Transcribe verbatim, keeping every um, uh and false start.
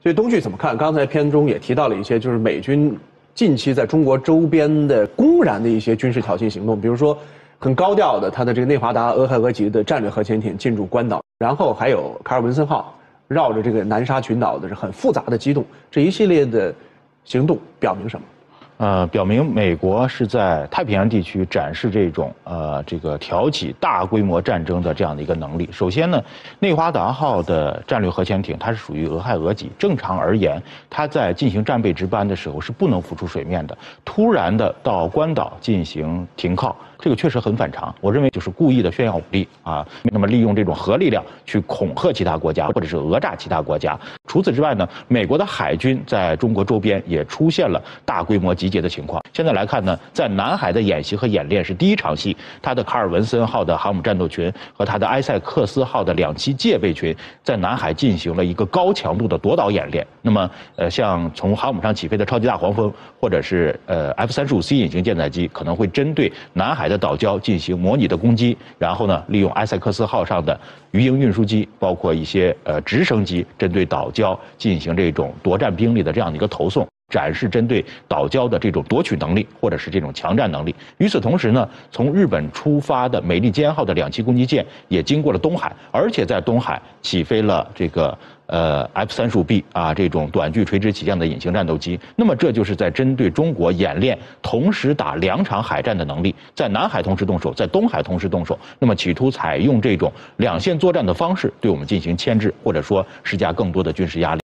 对东剧怎么看？刚才片中也提到了一些，就是美军近期在中国周边的公然的一些军事挑衅行动，比如说很高调的，他的这个内华达俄亥俄级的战略核潜艇进入关岛，然后还有卡尔文森号绕着这个南沙群岛的是很复杂的机动，这一系列的行动表明什么？ 呃，表明美国是在太平洋地区展示这种呃这个挑起大规模战争的这样的一个能力。首先呢，内华达号的战略核潜艇它是属于俄亥俄级，正常而言，它在进行战备值班的时候是不能浮出水面的。突然的到关岛进行停靠，这个确实很反常。我认为就是故意的炫耀武力啊，那么利用这种核力量去恐吓其他国家，或者是讹诈其他国家。除此之外呢，美国的海军在中国周边也出现了大规模集结的情况。现在来看呢，在南海的演习和演练是第一场戏，它的卡尔文森号的航母战斗群和它的埃塞克斯号的两栖戒备群在南海进行了一个高强度的夺岛演练。那么，呃，像从航母上起飞的超级大黄蜂，或者是呃 F 三十五 C 隐形舰载机，可能会针对南海的岛礁进行模拟的攻击，然后呢，利用埃塞克斯号上的鱼鹰运输机，包括一些呃直升机，针对岛礁进行这种夺占兵力的这样的一个投送。展示针对岛礁的这种夺取能力，或者是这种强占能力。与此同时呢，从日本出发的美利坚号的两栖攻击舰也经过了东海，而且在东海起飞了这个呃 F 三十五 B 啊这种短距垂直起降的隐形战斗机。那么这就是在针对中国演练同时打两场海战的能力，在南海同时动手，在东海同时动手。那么企图采用这种两线作战的方式，对我们进行牵制，或者说施加更多的军事压力。